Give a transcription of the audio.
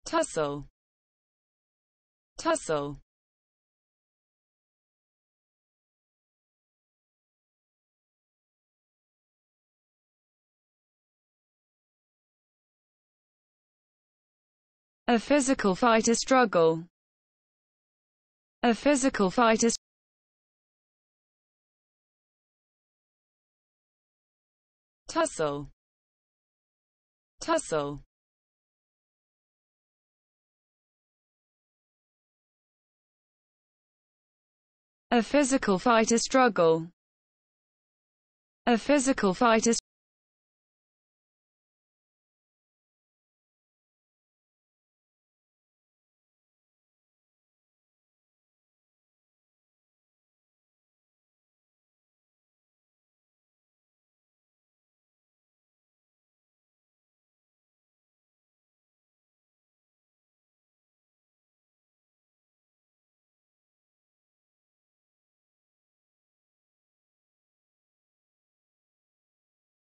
Tussle, tussle. A physical fight, a struggle. A physical fight, a tussle, tussle. A physical fight, a struggle. A physical fight, a